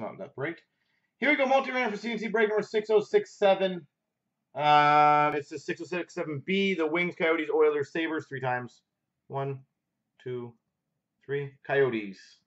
not that break. Here we go, multi-random for C&C break number 6067. It's the 6067 B, the Wings, Coyotes, Oilers, Sabres, 3 times. 1, 2, 3. Coyotes.